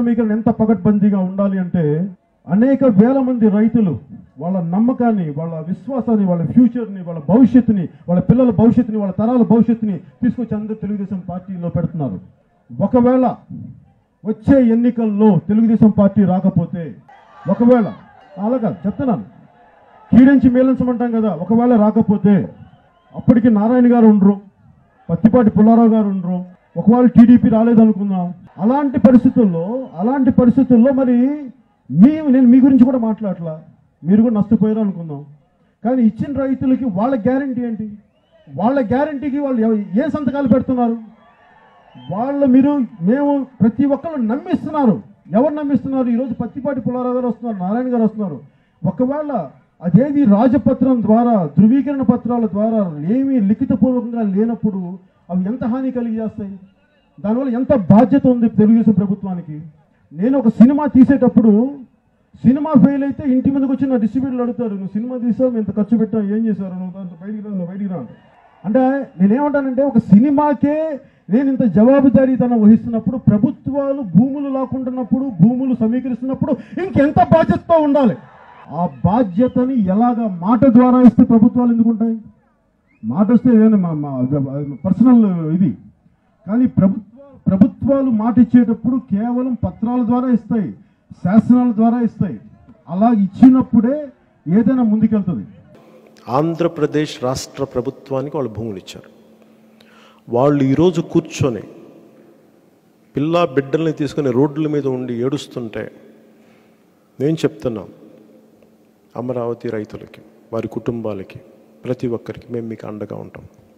సమీకరణ ఎంత పకడ్బందీగా ఉండాలి అంటే అనేక వేల మంది రైతులు వాళ్ళ నమ్మకాన్ని, వాళ్ళ విశ్వాసాన్ని, వాళ్ళ ఫ్యూచర్ని, వాళ్ళ భవిష్యత్తుని, వాళ్ళ పిల్లల భవిష్యత్తుని, వాళ్ళ తరాల భవిష్యత్తుని తీసుకొచ్చి అందరూ తెలుగుదేశం పార్టీలో పెడుతున్నారు. ఒకవేళ వచ్చే ఎన్నికల్లో తెలుగుదేశం పార్టీ రాకపోతే, ఒకవేళ అలాగా చెప్తున్నాను, కీడించి మేలించమంటాం కదా, ఒకవేళ రాకపోతే అప్పటికి నారాయణ గారు ఉండరు, పత్తిపాటి పుల్లారావు గారు ఉండరు, ఒకవేళ టీడీపీ రాలేదనుకుందాం. అలాంటి పరిస్థితుల్లో మరి నేను మీ గురించి కూడా మాట్లాడలా, మీరు కూడా నష్టపోయారు అనుకుందాం. కానీ ఇచ్చిన రైతులకి వాళ్ళ గ్యారంటీ ఏంటి? వాళ్ళ గ్యారంటీకి వాళ్ళు ఏ సంతకాలు పెడుతున్నారు? మేము ప్రతి ఒక్కరు నమ్మిస్తున్నారు. ఎవరు నమ్మిస్తున్నారు? ఈరోజు పత్తిపాటి పుల్లారావు గారు వస్తున్నారు, నారాయణ గారు వస్తున్నారు. ఒకవేళ అదేది రాజపత్రం ద్వారా, ధృవీకరణ పత్రాల ద్వారా ఏమీ లిఖితపూర్వకంగా లేనప్పుడు అవి ఎంత హాని కలిగజేస్తాయి? దానివల్ల ఎంత బాధ్యత ఉంది తెలుగుదేశం ప్రభుత్వానికి? నేను ఒక సినిమా తీసేటప్పుడు సినిమా ఫెయిల్ అయితే ఇంటి ముందుకు వచ్చి నా డిస్ట్రిబ్యూటర్లు అడుగుతారు, నువ్వు సినిమా తీసావు, ఇంత ఖర్చు పెట్టావు, ఏం చేశారు, నువ్వు దాంతో బయటికి రా అంటే నేనేమంటానంటే, ఒక సినిమాకే నేను ఇంత జవాబుదారీతనం వహిస్తున్నప్పుడు, ప్రభుత్వాలు భూములు లాక్కుంటున్నప్పుడు, భూములు సమీకరిస్తున్నప్పుడు ఇంకెంత బాధ్యతతో ఉండాలి? ఆ బాధ్యతని ఎలాగా మాట ద్వారా ఇస్తే ప్రభుత్వాలు ఎందుకుంటాయి? మాట వస్తే పర్సనల్ ఇది. కానీ ప్రభుత్వాలు మాట ఇచ్చేటప్పుడు కేవలం పత్రాల ద్వారా ఇస్తాయి, శాసనాల ద్వారా ఇస్తాయి. అలా ఇచ్చినప్పుడే ఏదైనా ముందుకెళ్తుంది. ఆంధ్రప్రదేశ్ రాష్ట్ర ప్రభుత్వానికి వాళ్ళు భూములు ఇచ్చారు. వాళ్ళు ఈరోజు కూర్చొని పిల్ల బిడ్డల్ని తీసుకొని రోడ్ల మీద ఉండి ఏడుస్తుంటే నేను చెప్తున్నాం, అమరావతి రైతులకి, వారి కుటుంబాలకి, ప్రతి ఒక్కరికి మేము మీకు అండగా ఉంటాం.